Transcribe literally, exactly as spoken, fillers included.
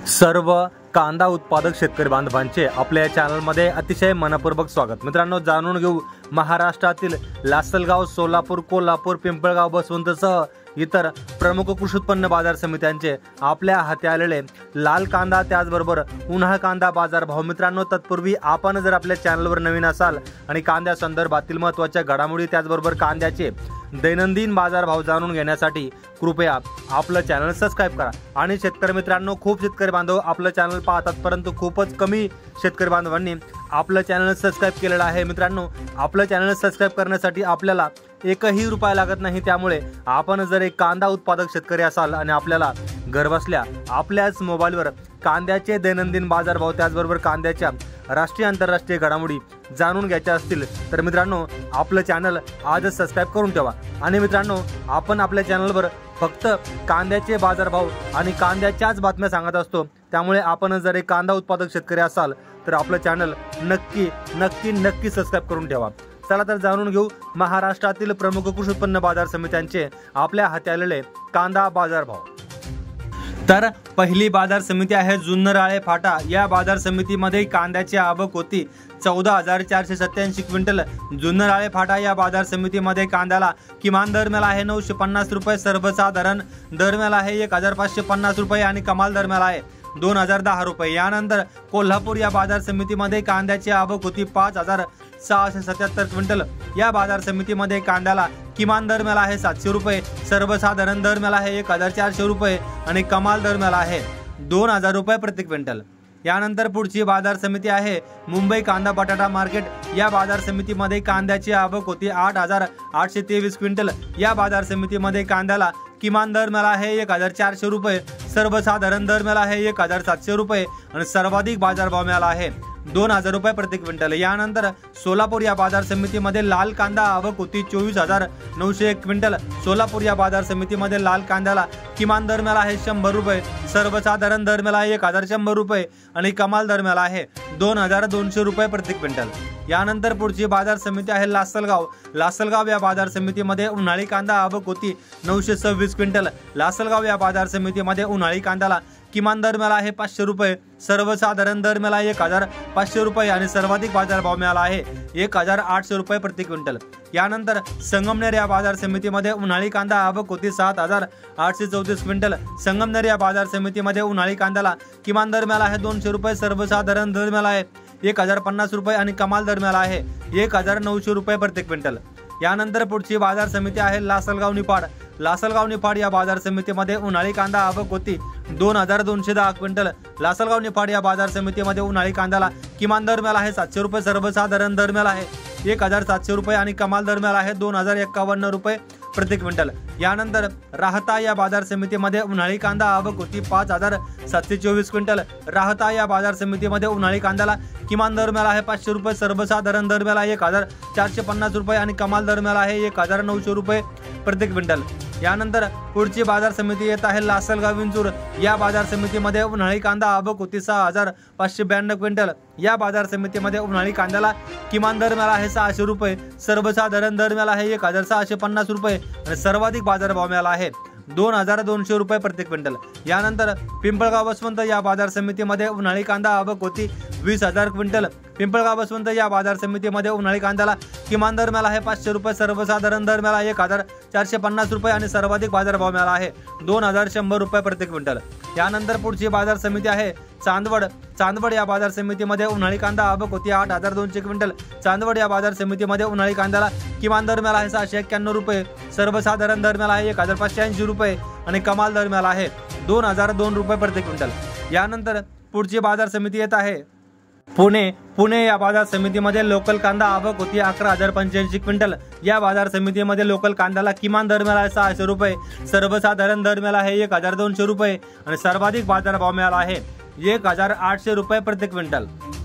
सर्व कांदा उत्पादक शेतकरी बांधवांचे आपल्या चॅनलमध्ये अतिशय मनपूर्वक स्वागत। मित्रांनो, जाणून घेऊ महाराष्ट्रातील लासलगाव, सोलापूर, कोल्हापूर, पिंपळगाव, बसवंतसह इतर प्रमुख कृषी उत्पन्न बाजार समित्यांचे आपल्या हाती आलेले लाल कांदा त्याचबरोबर उन्हाळ कांदा बाजार भाव। मित्रांनो, तत्पूर्वी आपण जर आपल्या चॅनलवर नवीन असाल आणि कांद्या संदर्भातील महत्त्वाच्या घडामोडी त्याचबरोबर कांद्याचे दैनंदिन बाजार भाव जाणून घेण्यासाठी कृपया आपलं चॅनल सबस्क्राइब करा। आणि शेतकरी मित्रांनो, खूप शेतकरी बांधव आपलं चॅनल पाहतात, परंतु खूपच कमी शेतकरी बांधवांनी आपलं चॅनल सबस्क्राइब केलेलं आहे। मित्रांनो, आपलं चॅनल सबस्क्राइब करण्यासाठी आपल्याला एकही रुपया लागत नाही, त्यामुळे आपण जर एक कांदा उत्पादक शेतकरी असाल आणि आपल्याला घरबसल्या आपल्याच मोबाईलवर कांद्याचे दैनंदिन बाजार भाव त्याचबरोबर कांद्याच्या राष्ट्रीय आंतरराष्ट्रीय घडामोडी जाणून घ्यायच्या असतील तर मित्रांनो, आपलं चॅनल आजच सबस्क्राइब करून ठेवा। आणि मित्रांनो, आपण आपल्या चॅनलवर फक्त कांद्याचे बाजार भाव आणि कांद्याच्याच बातम्या सांगत असतो, त्यामुळे आपण जर एक कांदा उत्पादक शेतकरी असाल तर आपलं चॅनल नक्की नक्की नक्की सबस्क्राइब करून ठेवा। चला तर जाणून घेऊ महाराष्ट्रातील प्रमुख कृषी उत्पन्न बाजार समित्यांचे आपल्या हाती आलेले कांदा बाजार भाव। तर पहिली बाजार समिती आहे जुन्नर फाटा। या बाजार समितीमध्ये कांद्याची आवक होती चौदा हजार चारशे सत्याऐंशी क्विंटल। जुन्नर फाटा या बाजार समितीमध्ये कांद्याला किमान दरम्याला आहे नऊशे पन्नास रुपये, सर्वसाधारण दरम्याला आहे एक हजार पाचशे पन्नास रुपये आणि कमाल दरम्याला आहे दोन हजार दहा रुपये। यानंतर कोल्हापूर या बाजार समितीमध्ये कांद्याची आवक होती पाच हजार सहाशे सत्याहत्तर क्विंटल। या बाजार समितीमध्ये कांद्याला किमान दरम्याला आहे सातशे रुपये, सर्वसाधारण दरम्याला आहे एक हजार चारशे रुपये आणि कमाल दरम्याला आहे दोन हजार रुपये प्रति क्विंटल। यानंतर पुढची बाजार समिती आहे मुंबई कांदा बटाटा मार्केट। या बाजार समितीमध्ये कांद्याची आवक होती आठ हजार आठशे तेवीस क्विंटल। या बाजार समितीमध्ये कांद्याला किमान दरम्याला आहे एक हजार चारशे रुपये, सर्वसाधारण दरम्याला आहे एक हजार सातशे रुपये आणि सर्वाधिक बाजार भाव मिळाला आहे दोन हजार रुपये प्रति क्विंटल। यानंतर सोलापूर या बाजार समितीमध्ये लाल कांदा आवक होती चोवीस हजार नऊशे एक क्विंटल। सोलापूर या बाजार समितीमध्ये लाल कांद्याला किमान दरम्याला आहे शंभर रुपये, सर्वसाधारण दरम्याला आहे एक हजार शंभर रुपये आणि कमाल दरम्याला आहे दोन हजार दोनशे रुपये प्रति क्विंटल। यानंतर पुढची बाजार समिती आहे लासलगाव। लासलगाव या बाजार समितीमध्ये उन्हाळी कांदा आवक होती नऊशे सव्वीस क्विंटल। लासलगाव या बाजार समितीमध्ये उन्हाळी कांद्याला किमान दरम्याला आहे पाचशे रुपये, सर्वसाधारण दरम्याला एक हजार पाचशे रुपये आणि सर्वाधिक बाजार भाव मिळाला आहे एक हजार आठशे रुपये प्रति क्विंटल। यानंतर संगमनेर या बाजार समितीमध्ये उन्हाळी कांदा आवक होती सात हजार आठशे चौतीस क्विंटल। संगमनेर या बाजार समितीमध्ये उन्हाळी कांद्याला किमान दरम्याला आहे दोनशे रुपये, सर्वसाधारण दरम्याला आहे एक हजार पन्नास रुपये आणि कमाल दरम्याला आहे एक हजार नऊशे रुपये प्रति क्विंटल। यानंतर पुढची बाजार समिती आहे लासलगाव निफाड। लासलगाव निफाड या बाजार समितीमध्ये उन्हाळी कांदा आवक होती दोन हजार दोनशे दहा क्विंटल। लासलगाव निफाड या बाजार समितीमध्ये उन्हाळी कांद्याला किमान दरम्याला आहे सातशे रुपये, सर्वसाधारण दरम्याला आहे एक हजार सातशे रुपये आणि कमाल दरम्याला आहे दोन हजार एक्कावन्न रुपये प्रति क्विंटल। यानंतर राहता या बाजार समितीमध्ये उन्हाळी कांदा आवक होती पाच हजार सातशे चोवीस क्विंटल। राहता या बाजार समितीमध्ये उन्हाळी कांद्याला किमान दरम्याला आहे पाचशे रुपये, सर्वसाधारण दरम्याला एक हजार चारशे पन्नास रुपये आणि कमाल दरम्याला आहे एक हजार नऊशे रुपये प्रति क्विंटल। यानंतर पुढची बाजार समिती येत आहे लासलगाव विंचूर। या बाजार समितीमध्ये उन्हाळी कांदा आवक होती सहा हजार पाचशे ब्याण्णव क्विंटल। या बाजार समितीमध्ये उन्हाळी कांद्याला किमान दरम्याला आहे सहाशे रुपये, सर्वसाधारण दरम्याला आहे एक हजार सहाशे पन्नास रुपये आणि सर्वाधिक बाजार भाव मिळाला आहे दोन हजार दोनशे रुपये प्रति क्विंटल। यानंतर पिंपळगाव बसवंत या बाजार समितीमध्ये उन्हाळी कांदा आवक होती वीस हजार क्विंटल। पिंपळगाव बसवंत या बाजार समितीमध्ये उन्हाळी कांद्याला किमान दरम्याला आहे पाचशे रुपये, सर्वसाधारण दरम्याला एक हजार चारशे पन्नास रुपये आणि सर्वाधिक बाजार भाव मिळाला आहे दोन हजार शंभर रुपये प्रति क्विंटल। यानंतर पुढची बाजार समिती आहे चांदवड। चांदवड या बाजार समितीमध्ये उन्हाळी कांदा आवक होती आठ हजार दोनशे क्विंटल। चांदवड या बाजार समितीमध्ये उन्हाळी कांद्याला किमान दरम्याला आहे सहाशे एक्क्याण्णव रुपये, सर्वसाधारण दरम्याला आहे एक हजार पाचशे ऐंशी रुपये आणि कमाल दरम्याला आहे दोन हजार दोन रुपये प्रति क्विंटल। यानंतर पुढची बाजार समिती येत आहे पुणे। पुणे या बाजार समितीमध्ये लोकल कांदा आवक होती अकरा हजार पंच्याऐंशी क्विंटल। या बाजार समितीमध्ये लोकल कांद्याला किमान दरम्याला आहे सहाशे रुपये, सर्वसाधारण दरम्याला आहे एक हजार दोनशे रुपये आणि सर्वाधिक बाजार भाव मिळाला आहे एक हजार आठशे रुपये प्रति क्विंटल।